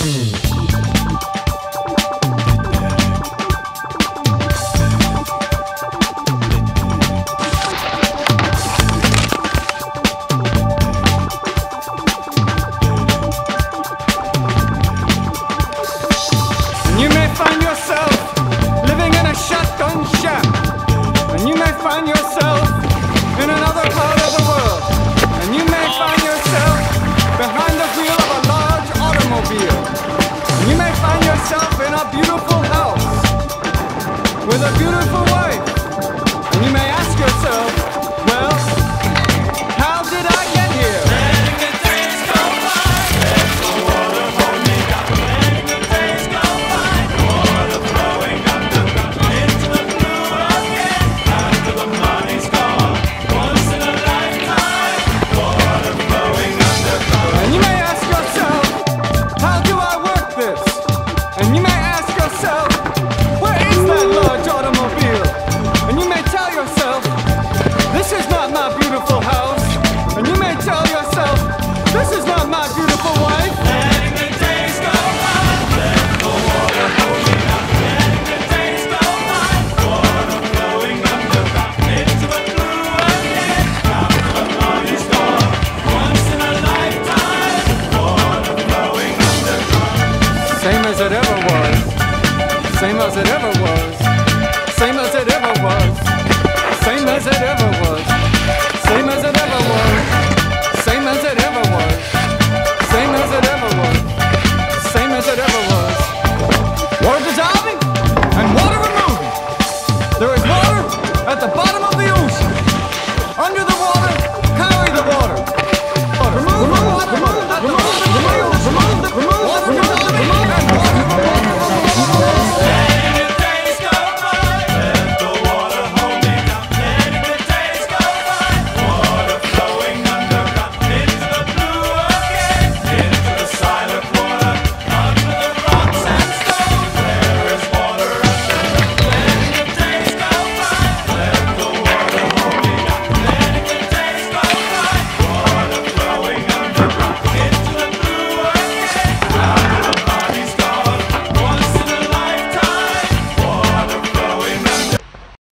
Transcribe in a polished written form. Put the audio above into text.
You may find yourself living in a shotgun shack, and you may find yourself in another part of the world, and you may find yourself behind the wheel of a large automobile, and you may find yourself in a beautiful house with a beautiful wife, and you may ask yourself, well, how did I get here? Letting the days go by, there's no water holding up. Letting the days go by, water flowing underground into the blue again. After the money's gone, once in a lifetime, water flowing underground. And you may ask yourself, how do I work this? And you may ask yourself, where is that large automobile? And you may tell yourself, this is not my beautiful house. And you may tell yourself, this is not my beautiful wife. Letting the days go by, there's no water holding up. Letting the days go by, water flowing underground into the blue again. After the money's gone, once in a lifetime, water flowing underground. Same as it ever was. Same as it ever was. Same as it ever was. Same as it ever was. Same as it